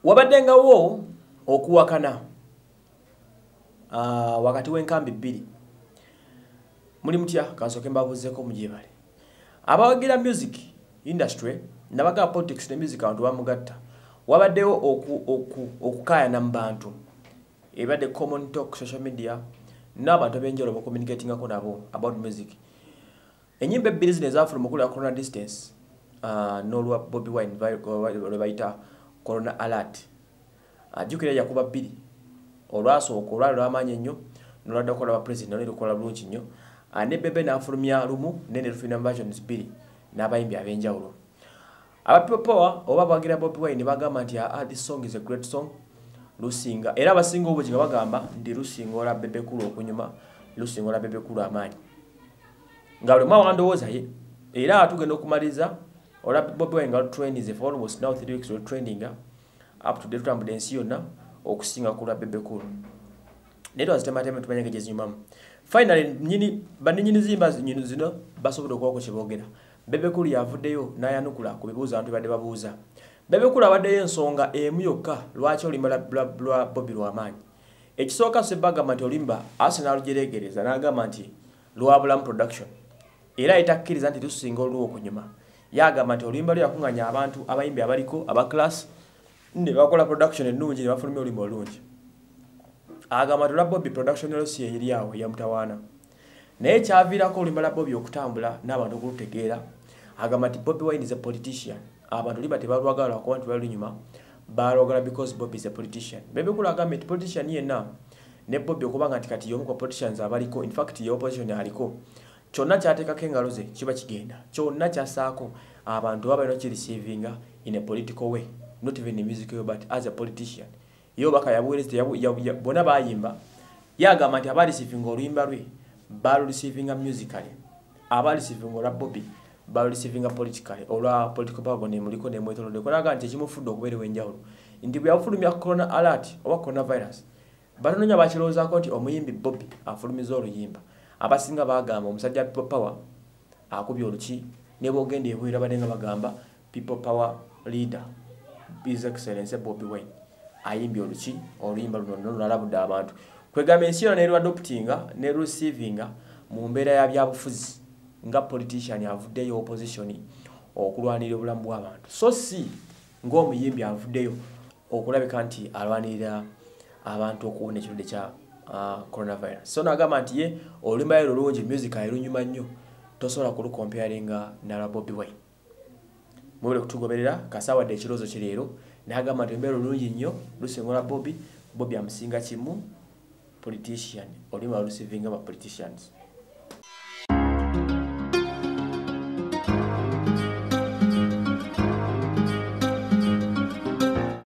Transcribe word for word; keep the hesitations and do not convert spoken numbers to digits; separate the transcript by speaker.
Speaker 1: Wabaddengawo okuwakana uh, wakati w'enkambi bbiri. Muli mutya kansoke mbabuzeeko mujebale. Abawagira music industry nabaga politics ne music abantu bamugatta. Wabaddewo oku oku okukayana mu bantu. Ebadde common talk social media n'abantu abenjolo ba communicating ako nabo about music. Enyimba ebbiri zino ezafuna mukulu ya Corona Distance uh, n'olwa Bobi Wine lwebayita Corona Alert. Ajukira yakuba bbiri. Olwasooka olwali lw'amaanyi ennyo n'olwaddakola ba president n'olero kola bulungi nnyo. Ne Bebe n'afulumya lumu nene lufina versions bbiri n'abayimbi ab'enjawulo. Aba People Power oba bagira Bobi Wine bagamba nti ah, this song is a great song. Lusinga era abasinga obugi nga bagamba ndi lusinga ola Bebe Kulu okunyuma lusinga ola Bebe Kulu amaanyi. Nga buli mwa wandowooza ye era atugenda okumaliza ola Bobi Wine nga trend is for almost now three weeks trending up to the tutambula ensi yonna okusinga kula Bebe Kulu. Neto azitematema tumanya ngejezi nyumamu. Finally nyini baninyini zimba nyinu zino basobola okuwako kyebogera. Bebe Kulu yavuddeyo n'ayanukula ku bibuuzo abantu badde babuuza. Bebe Kulu abaddeyo ensonga emu yokka lwaki olimba lwa Bobi lw'amaanyi. Ekisooka sebagamba nti olimba Arsenal gyereegereza n'agamba nti lwabulamu production. Era etakkiriza nti tusinga oluwo okunyuma. Yagamba nti olimba lwe yakunganya abantu abayimbi abaliko aba class ne bakola production ennungi ne bafulumya olumba olungi. Agamba nti Bobi production yolosi eri awo ya mutawaana. Naye kyaviirako olumba lwa Bobi okutambula n'abantu okulutegeera. Agamba nti Bobi Wine is a politician. Abantu liba tebalwagala lwakuba nti bali nyuma balwagala because Bobi is a politician. Bebe Kulu agamba nti politician yenna ne Bobi okubanga nti kati y'omu ku politicians abaliko, in fact ye opposition aliko. Kyonna kyateekako engalo ze kiba kigenda. Kyonna kyasaako abantu baba balina kirecevinga in a political way. Not even in music way, but as a politician. Yo baka yabuwelezte bona bayimba. Yagamba nti abali receiving oluyimba lwe balu receiving musically. Abali receiving olwa Bobi balu receiving politically. Olwa political power ne muliko ne mwetolode. Konaga nti kimufudde okubeera wenjawulo. Ndi bya fulumya Corona Alert oba coronavirus. Banonya bakirozaako nti omuyimbi Bobi afulumiza oluyimba. Abasinga bagamba omusajja People Power akubye oluki ne bogende ebwira badenga bagamba People Power leader His Excellency Bobi Wine ayimbye oluki oluyimba luno nalabudde abantu kwegamba ensi yonna ne adoptinga ne receivinga mu mbeera ya byabufuzi nga politician avuddeyo opposition okulwanirira obulamu bw'abantu so si ng'omuyimbi avuddeyo okulabika nti alwanirira abantu okuwona ekirwadde kya uh, coronavirus. So nagamba nti ye oluyimba lwe lulungi music ayirunyuma nnyo tosobola kulukomparinga na Bobi Wine. Mwebale kutugoberera kasawadde ekirozo kireero n'agamba nti embeera olungi nnyo lusingola Bobi Bobi amusinga kimu politician olima receiving aba politicians.